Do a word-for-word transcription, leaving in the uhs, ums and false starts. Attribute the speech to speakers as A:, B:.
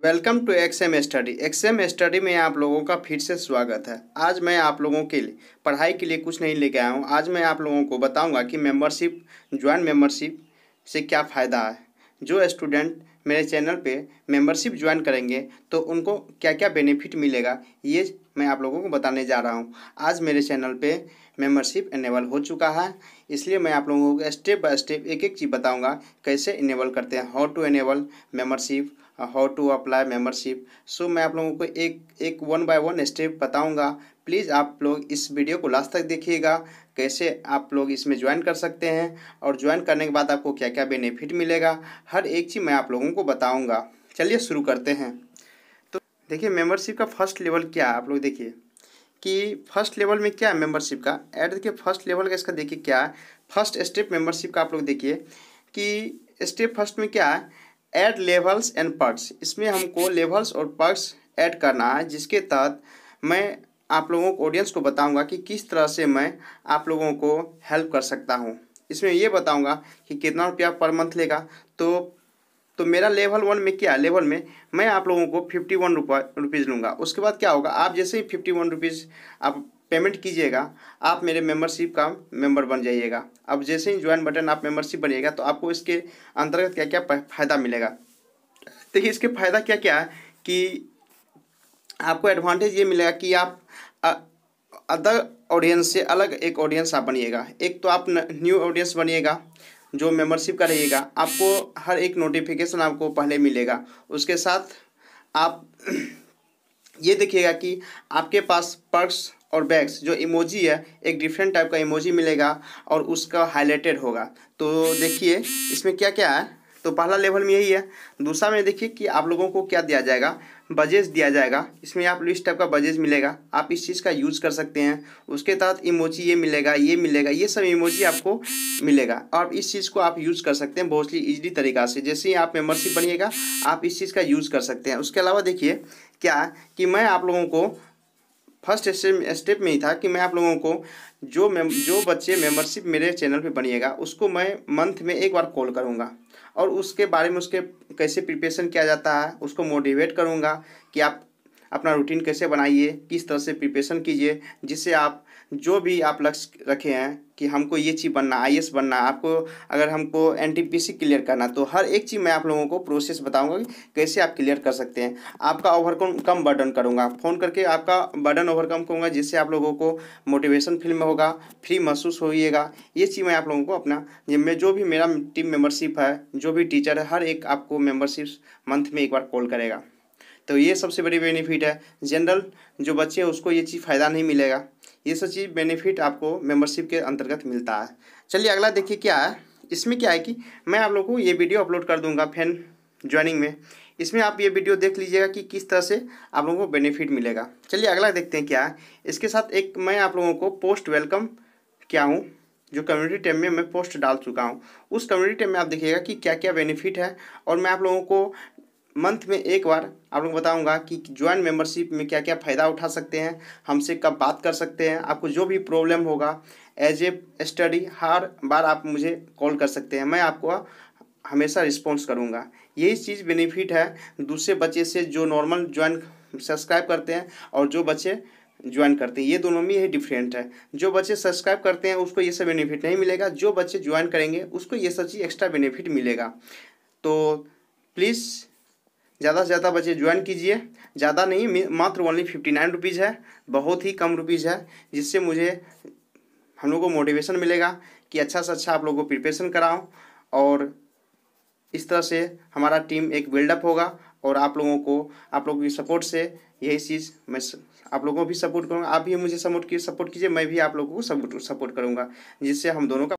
A: Welcome to exam study. Exam study में आप लोगों का फिर से स्वागत है। आज मैं आप लोगों के लिए पढ़ाई के लिए कुछ नहीं लेके आया हूँ। आज मैं आप लोगों को बताऊंगा कि मेंबरशिप ज्वाइन मेंबरशिप से क्या फ़ायदा है। जो स्टूडेंट मेरे चैनल पे मेंबरशिप ज्वाइन करेंगे तो उनको क्या क्या बेनिफिट मिलेगा, ये मैं आप लोगों को बताने जा रहा हूँ। आज मेरे चैनल पे मेंबरशिप इनेबल हो चुका है, इसलिए मैं आप लोगों को स्टेप बाय स्टेप एक एक चीज़ बताऊँगा कैसे इनेबल करते हैं, how to enable membership, how to apply membership. So मैं आप लोगों को एक एक वन बाय वन स्टेप बताऊंगा। प्लीज़ आप लोग इस वीडियो को लास्ट तक देखिएगा, कैसे आप लोग इसमें ज्वाइन कर सकते हैं और ज्वाइन करने के बाद आपको क्या क्या बेनिफिट मिलेगा, हर एक चीज़ मैं आप लोगों को बताऊंगा। चलिए शुरू करते हैं। तो देखिए मेंबरशिप का फर्स्ट लेवल क्या है। आप लोग देखिए कि फर्स्ट लेवल में क्या है मेंबरशिप का। ऐड देखिए फर्स्ट लेवल का इसका देखिए क्या है। फर्स्ट स्टेप मेंबरशिप का आप लोग देखिए कि स्टेप फर्स्ट में क्या है, ऐड लेवल्स एंड पर्क्स। इसमें हमको लेवल्स और पर्क्स ऐड करना है, जिसके तहत मैं आप लोगों को ऑडियंस को बताऊंगा कि किस तरह से मैं आप लोगों को हेल्प कर सकता हूं। इसमें ये बताऊंगा कि कितना रुपया पर मंथ लेगा। तो तो मेरा लेवल वन में क्या, लेवल में मैं आप लोगों को फिफ्टी वन रुपीज़ लूँगा। उसके बाद क्या होगा, आप जैसे ही फिफ्टी वन रुपीज़ आप पेमेंट कीजिएगा, आप मेरे मेंबरशिप का मेंबर बन जाइएगा। अब जैसे ही ज्वाइन बटन आप मेंबरशिप बनिएगा तो आपको इसके अंतर्गत क्या क्या फ़ायदा मिलेगा। देखिए इसके फ़ायदा क्या क्या है कि आपको एडवांटेज ये मिलेगा कि आप अदर ऑडियंस से अलग एक ऑडियंस आप बनिएगा। एक तो आप न्यू ऑडियंस बनिएगा जो मेंबरशिप का रहेगा, आपको हर एक नोटिफिकेशन आपको पहले मिलेगा। उसके साथ आप ये देखिएगा कि आपके पास पर्क्स और बैग्स जो इमोजी है, एक डिफरेंट टाइप का इमोजी मिलेगा और उसका हाईलाइटेड होगा। तो देखिए इसमें क्या क्या है। तो पहला लेवल में यही है। दूसरा में देखिए कि आप लोगों को क्या दिया जाएगा, बजेज दिया जाएगा। इसमें आप इस टाइप का बजेज मिलेगा, आप इस चीज़ का यूज़ कर सकते हैं। उसके तहत इमोजी ये मिलेगा, ये मिलेगा, ये सब इमोजी आपको मिलेगा और इस चीज़ को आप यूज़ कर सकते हैं बहुत ही ईजी तरीक़ा से। जैसे ही आप मेंबरशिप बनिएगा आप इस चीज़ का यूज़ कर सकते हैं। उसके अलावा देखिए क्या कि मैं आप लोगों को फर्स्ट स्टेप में ही था कि मैं आप लोगों को जो मेम जो बच्चे मेंबरशिप मेरे चैनल पे बनिएगा उसको मैं मंथ में एक बार कॉल करूँगा और उसके बारे में, उसके कैसे प्रिपरेशन किया जाता है उसको मोटिवेट करूँगा कि आप अपना रूटीन कैसे बनाइए, किस तरह से प्रिपरेशन कीजिए, जिससे आप जो भी आप लक्ष्य रखे हैं कि हमको ये चीज़ बनना, आई ए एस बनना, आपको अगर हमको N T P C clear करना, तो हर एक चीज़ मैं आप लोगों को प्रोसेस बताऊंगा कि कैसे आप क्लियर कर सकते हैं। आपका ओवरकम कम बर्डन करूंगा, फ़ोन करके आपका बर्डन ओवरकम करूँगा, जिससे आप लोगों को मोटिवेशन फील में होगा, फ्री महसूस होइएगा। ये चीज़ मैं आप लोगों को अपना, मैं जो भी मेरा टीम मेंबरशिप है, जो भी टीचर है, हर एक आपको मेंबरशिप मंथ में एक बार कॉल करेगा। तो ये सबसे बड़ी बेनिफिट है। जनरल जो बच्चे हैं उसको ये चीज़ फ़ायदा नहीं मिलेगा। ये सब चीज़ बेनिफिट आपको मेंबरशिप के अंतर्गत मिलता है। चलिए अगला देखिए क्या है। इसमें क्या है कि मैं आप लोगों को ये वीडियो अपलोड कर दूंगा फैन ज्वाइनिंग में। इसमें आप ये वीडियो देख लीजिएगा कि किस तरह से आप लोगों को बेनिफिट मिलेगा। चलिए अगला देखते हैं क्या है। इसके साथ एक मैं आप लोगों को पोस्ट वेलकम क्या हूँ, जो कम्युनिटी टैब में मैं पोस्ट डाल चुका हूँ, उस कम्युनिटी टैब में आप देखिएगा कि क्या क्या बेनिफिट है। और मैं आप लोगों को मंथ में एक बार आप लोग बताऊंगा कि ज्वाइन मेंबरशिप में क्या क्या फ़ायदा उठा सकते हैं, हमसे कब बात कर सकते हैं। आपको जो भी प्रॉब्लम होगा एज ए स्टडी हर बार आप मुझे कॉल कर सकते हैं, मैं आपको हमेशा रिस्पॉन्स करूंगा। यही चीज़ बेनिफिट है दूसरे बच्चे से जो नॉर्मल ज्वाइन सब्सक्राइब करते हैं और जो बच्चे ज्वाइन करते हैं, ये दोनों में यही डिफरेंट है। जो बच्चे सब्सक्राइब करते हैं उसको ये सब बेनिफिट नहीं मिलेगा, जो बच्चे ज्वाइन करेंगे उसको ये सब चीज़ एक्स्ट्रा बेनिफिट मिलेगा। तो प्लीज़ ज़्यादा से ज़्यादा बच्चे ज्वाइन कीजिए। ज़्यादा नहीं, मात्र ओनली फिफ्टी नाइन रुपीज़ है, बहुत ही कम रुपीज़ है, जिससे मुझे हम लोग को मोटिवेशन मिलेगा कि अच्छा से अच्छा आप लोगों को प्रिपरेशन कराऊँ और इस तरह से हमारा टीम एक बिल्डअप होगा। और आप लोगों को, आप लोगों की सपोर्ट से यही चीज़ मैं आप लोगों को भी सपोर्ट करूँगा, आप भी मुझे सपोर्ट की सपोर्ट कीजिए, मैं भी आप लोगों को सपोर्ट सपोर्ट करूँगा, जिससे हम दोनों का